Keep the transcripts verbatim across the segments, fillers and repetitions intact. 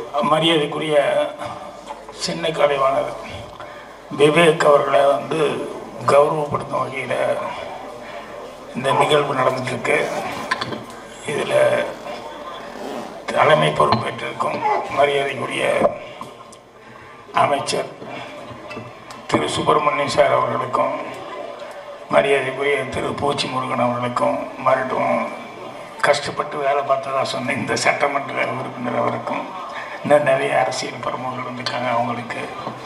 மரியாதைக்குரிய சின்ன கலைவாணர் விவேக் அவர்களை வந்து கௌரவப்படுத்தும் வகையில் இந்த நிகழ்வு நடந்துட்டுருக்கு. இதில் தலைமை பொறுப்பேற்றிருக்கும் மரியாதைக்குரிய அமைச்சர் திரு சுப்பிரமணியம் சார் அவர்களுக்கும், மரியாதைக்குரிய திரு பூச்சி முருகன் அவர்களுக்கும், மறுபடியும் கஷ்டப்பட்டு வேலை பார்த்ததா சொன்ன இந்த சட்டமன்ற உறுப்பினர் அவருக்கும், இன்னும் நிறைய அரசியல் பிரமுகர்கள் இருந்திருக்காங்க அவங்களுக்கு,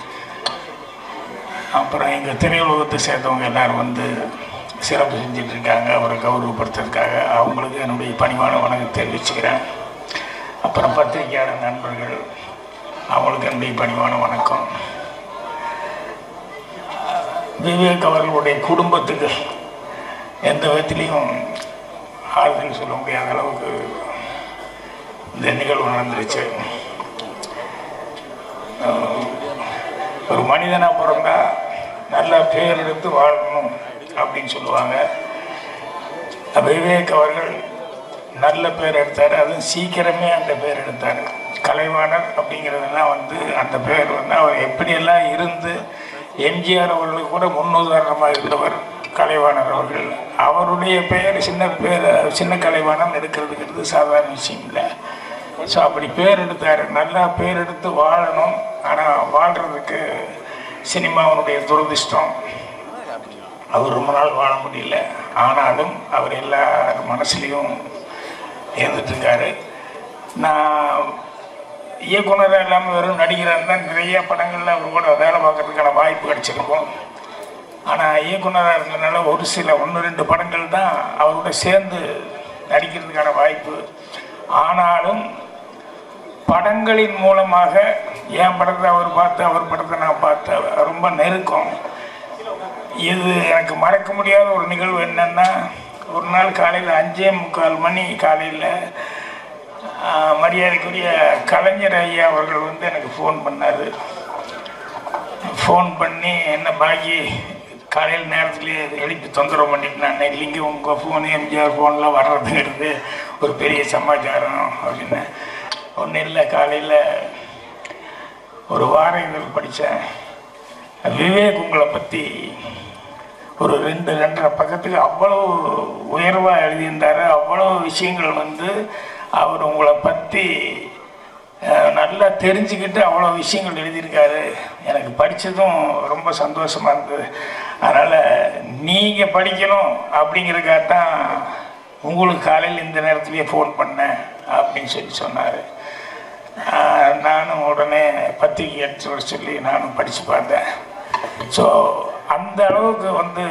அப்புறம் எங்கள் திரையுலகத்தை சேர்ந்தவங்க எல்லோரும் வந்து சிறப்பு செஞ்சிட்ருக்காங்க. அவரை கௌரவப்படுத்துறதுக்காக அவங்களுக்கு என்னுடைய பணிவான வணக்கம் தெரிவிச்சுக்கிறேன். அப்புறம் பத்திரிகையாளர் நண்பர்கள் அவங்களுக்கு என்னுடைய பணிவான வணக்கம். விவேக் அவர்களுடைய குடும்பத்துக்கு எந்த விதத்துலேயும் ஆறுதல் சொல்ல முடியாத அளவுக்கு இந்த நிகழ்வு நடந்துருச்சு. ஒரு மனிதனாக பிறந்தா நல்ல பேர் எடுத்து வாழணும் அப்படின்னு சொல்லுவாங்க. விவேக் அவர்கள் நல்ல பேர் எடுத்தார், அதுவும் சீக்கிரமே அந்த பேர் எடுத்தார். கலைவாணர் அப்படிங்கிறதெல்லாம் வந்து அந்த பேர் வந்து அவர் எப்படியெல்லாம் இருந்து எம்ஜிஆர் அவர்களுக்கு கூட முன்னுதாரணமாக இருந்தவர் கலைவாணர் அவர்கள். அவருடைய பெயர் சின்ன பேர் சின்ன கலைவாணன் எடுக்கிறதுங்கிறது சாதாரண விஷயம் இல்லை. ஸோ அப்படி பேர் எடுத்தார். நல்லா பேர் எடுத்து வாழணும். ஆனால் வாழ்கிறதுக்கு சினிமாவுடைய துரதிர்ஷ்டம். அவர் ரொம்ப நாள் வாழ முடியல. ஆனாலும் அவர் எல்லா மனசுலேயும் இருந்துட்டுருக்காரு. நான் இயக்குனராக இல்லாமல் வெறும் நடிகராக இருந்தால் நிறைய படங்களில் அவர் கூட வேலை பார்க்கறதுக்கான வாய்ப்பு கிடச்சிருக்கும். ஆனால் இயக்குனராக இருந்ததுனால ஒரு சில ஒன்று ரெண்டு படங்கள் தான் அவரோட சேர்ந்து நடிக்கிறதுக்கான வாய்ப்பு. ஆனாலும் படங்களின் மூலமாக என் படத்தை அவர் பார்த்து, அவர் படத்தை நான் பார்த்தேன். ரொம்ப நெருக்கம். இது எனக்கு மறக்க முடியாத ஒரு நிகழ்வு என்னென்னா, ஒரு நாள் காலையில் அஞ்சே முக்கால் மணி காலையில் மரியாதைக்குரிய கலைஞர் ஐயா அவர்கள் வந்து எனக்கு ஃபோன் பண்ணார். ஃபோன் பண்ணி என்ன பாக்கி காலையில் நேரத்துலேயே எழுப்பி தொந்தரவு பண்ணிட்டு நான் இல்லைங்க உங்கள் ஃபோனு எம்ஜிஆர் ஃபோன்லாம் வர்றதுங்கிறது ஒரு பெரிய சமாச்சாரம் அப்படின்னு. ஒன்றும் இல்லை, காலையில் ஒரு வார இதழ் படித்தேன். விவேக் உங்களை பற்றி ஒரு ரெண்டு ரெண்டரை பக்கத்துக்கு அவ்வளோ உயர்வாக எழுதியிருந்தார். அவ்வளோ விஷயங்கள் வந்து அவர் உங்களை பற்றி நல்லா தெரிஞ்சுக்கிட்டு அவ்வளோ விஷயங்கள் எழுதியிருக்காரு. எனக்கு படித்ததும் ரொம்ப சந்தோஷமாக இருந்தது. அதனால் நீங்கள் படிக்கணும் அப்படிங்கிறதுக்காக தான் உங்களுக்கு காலையில் இந்த நேரத்துலேயே ஃபோன் பண்ணேன் அப்படின்னு சொல்லி சொன்னார். நானும் உடனே பத்திரிகை எடுத்து வர சொல்லி நானும் படித்து பார்த்தேன். ஸோ அந்த அளவுக்கு வந்து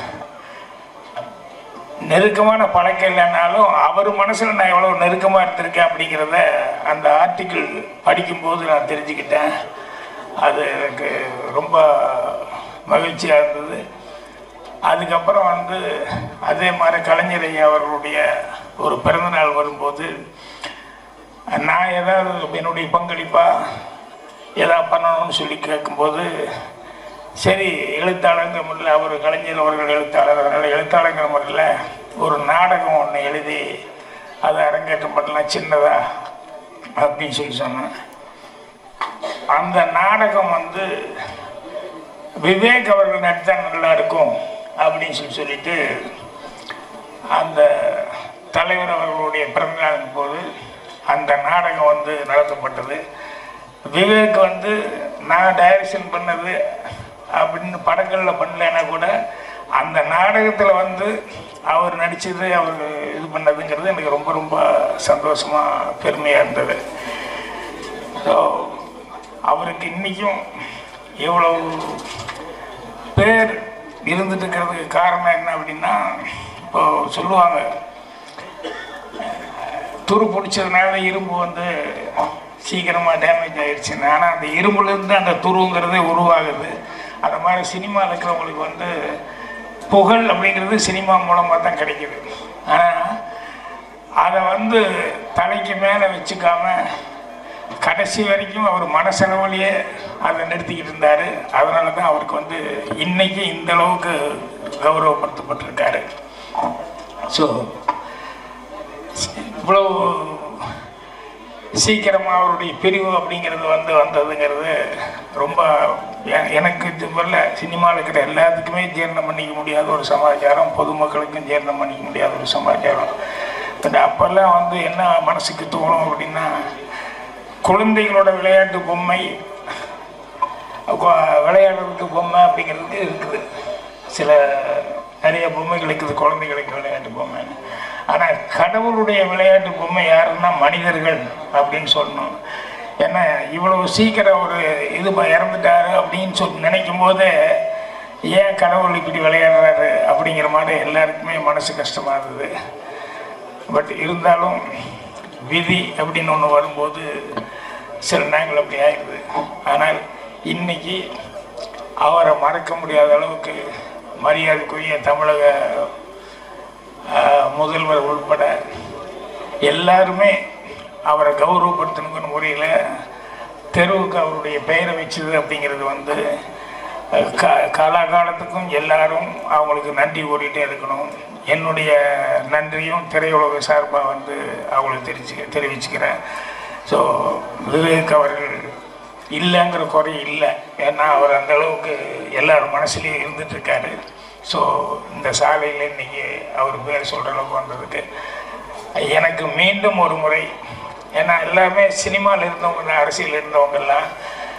நெருக்கமான பழக்கம் இல்லைன்னாலும் அவர் மனசில் நான் எவ்வளோ நெருக்கமாக இருந்திருக்கேன் அப்படிங்கிறத அந்த ஆர்டிக்கிள் படிக்கும்போது நான் தெரிஞ்சுக்கிட்டேன். அது எனக்கு ரொம்ப மகிழ்ச்சியாக இருந்தது. அதுக்கப்புறம் வந்து அதே மாதிரி கலைஞர் ஐயா அவர்களுடைய ஒரு பிறந்தநாள் வரும்போது நான் ஏதாவது என்னுடைய பங்களிப்பாக ஏதாவது பண்ணணும்னு சொல்லி கேட்கும்போது, சரி எழுத்தாளங்கிற முறையில், அவர் கலைஞர் அவர்கள் எழுத்தாளர், அதனால் எழுத்தாளங்கிற முறையில் ஒரு நாடகம் ஒன்று எழுதி அதை அரங்கேற்றம் பண்ணலாம் சின்னதா அப்படின்னு சொல்லி சொன்னேன். அந்த நாடகம் வந்து விவேக் அவர்கள் நடித்தா நல்லா இருக்கும் அப்படின்னு சொல்லி சொல்லிட்டு அந்த தலைவர் அவர்களுடைய பிறந்தநாளின் போது அந்த நாடகம் வந்து நடத்தப்பட்டது. விவேக் வந்து நான் டைரக்ஷன் பண்ணது அப்படின்னு படங்களில் பண்ணலைன்னா கூட அந்த நாடகத்தில் வந்து அவர் நடித்தது, அவர் இது பண்ணதுங்கிறது எனக்கு ரொம்ப ரொம்ப சந்தோஷமாக பெருமையாக இருந்தது. ஸோ அவருக்கு இன்றைக்கும் எவ்வளோ பேர் இருந்துட்டு இருக்கிறதுக்கு காரணம் என்ன அப்படின்னா, இப்போ சொல்லுவாங்க துரு பிடிச்சதுனால இரும்பு வந்து சீக்கிரமாக டேமேஜ் ஆகிடுச்சுன்னு. ஆனால் அந்த இரும்புலேருந்து அந்த துருங்கிறதே உருவாகுது. அந்த மாதிரி சினிமாவில் இருக்கிறவங்களுக்கு வந்து புகழ் அப்படிங்கிறது சினிமா மூலமாக தான் கிடைக்கிது. ஆனால் அதை வந்து தலைக்கு மேலே வச்சுக்காம கடைசி வரைக்கும் அவர் மனசளவுலேயே அதை நிறுத்திக்கிட்டு இருந்தார். அதனால தான் அவருக்கு வந்து இன்றைக்கி இந்த அளவுக்கு கௌரவப்படுத்தப்பட்டிருக்காரு. ஸோ இவ்வளோ சீக்கிரமாக அவருடைய பிரிவு அப்படிங்கிறது வந்து வந்ததுங்கிறது ரொம்ப எனக்கு வரல. சினிமாவில் இருக்கிற எல்லாத்துக்குமே ஜீரணம் பண்ணிக்க முடியாத ஒரு சமாச்சாரம், பொதுமக்களுக்கும் ஜீரணம் பண்ணிக்க முடியாத ஒரு சமாச்சாரம். பட் அப்போல்லாம் வந்து என்ன மனசுக்கு தோணும் அப்படின்னா, குழந்தைகளோட விளையாட்டு பொம்மை, விளையாடுறதுக்கு பொம்மை அப்படிங்கிறதுக்கு இருக்குது. சில நிறைய பொம்மைகள் இருக்குது குழந்தைகளுக்கு விளையாட்டு பொம்மை. ஆனால் கடவுளுடைய விளையாட்டு பொம்மை யாருன்னா மனிதர்கள் அப்படின்னு சொல்லணும். ஏன்னா இவ்வளவு சீக்கிரம் ஒரு இது இறந்துட்டாரு அப்படின்னு சொல்லி நினைக்கும் போது ஏன் கடவுள் இப்படி விளையாடுறாரு அப்படிங்கிற மாதிரி எல்லாருக்குமே மனசு கஷ்டமாக இருந்தது. பட் இருந்தாலும் விதி அப்படின்னு ஒன்று வரும்போது சில நேரங்கள் அப்படி ஆயிடுது. ஆனால் இன்னைக்கு அவரை மறக்க முடியாத அளவுக்கு மரியாதைக்குரிய தமிழக முதல்வர் உள்பட எல்லாருமே அவரை கௌரவப்படுத்தணுங்கிற முறையில் தெருவுக்கு அவருடைய பெயரை வச்சது அப்படிங்கிறது வந்து கா காலாகாலத்துக்கும் எல்லாரும் அவங்களுக்கு நன்றி கூறிகிட்டே இருக்கணும். என்னுடைய நன்றியும் திரையுலக சார்பாக வந்து அவங்களுக்கு தெரிவிச்சு தெரிவிச்சுக்கிறேன். ஸோ விவேக் அவர்கள் இல்லைங்கிற குறை இல்லை. ஏன்னா அவர் அந்தளவுக்கு எல்லார் மனசுலேயும் இருந்துகிட்ருக்காரு. ஸோ இந்த சாலையில் இன்றைக்கி அவர் பேர் சொல்கிற அளவுக்கு வந்ததுக்கு எனக்கு மீண்டும் ஒரு முறை, ஏன்னா எல்லாமே சினிமாவில் இருந்தவங்க, அரசியல் இருந்தவங்கெல்லாம்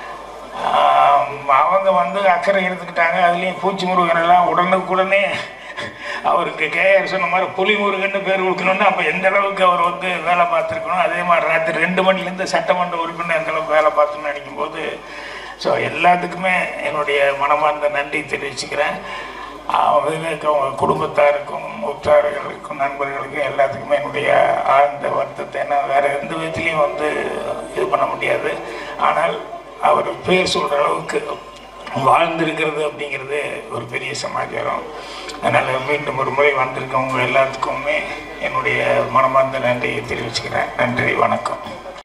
அவங்க வந்து அக்கறை எடுத்துக்கிட்டாங்க. அதுலேயும் பூச்சி முருகனெல்லாம் உடனுக்குடனே அவருக்கு கேஆர் சொன்ன மாதிரி புலி முருகன்னு பேர் கொடுக்கணும்னா அப்போ எந்த அளவுக்கு அவர் வந்து வேலை பார்த்துருக்கணும். அதே மாதிரி ராத்திரி ரெண்டு மணிலேருந்து சட்டமன்ற உறுப்பினர் எந்த அளவுக்கு வேலை பார்த்துன்னு நினைக்கும்போது ஸோ எல்லாத்துக்குமே என்னுடைய மனமார்ந்த நன்றி தெரிவிச்சுக்கிறேன். விவேக் அவங்க குடும்பத்தாருக்கும் உற்றார்களுக்கும் நண்பர்களுக்கும் எல்லாத்துக்குமே என்னுடைய ஆழ்ந்த வருத்தத்தை, ஏன்னா வேறு எந்த விதத்துலேயும் வந்து இது பண்ண முடியாது. ஆனால் அவர் பேர் சொல்கிற அளவுக்கு வாழ்ந்திருக்கிறது அப்படிங்கிறது ஒரு பெரிய சமாச்சாரம். அதனால் மீண்டும் ஒரு முறை வந்திருக்கவங்க எல்லாத்துக்குமே என்னுடைய மனமார்ந்த நன்றியை தெரிவிச்சுக்கிறேன். நன்றி, வணக்கம்.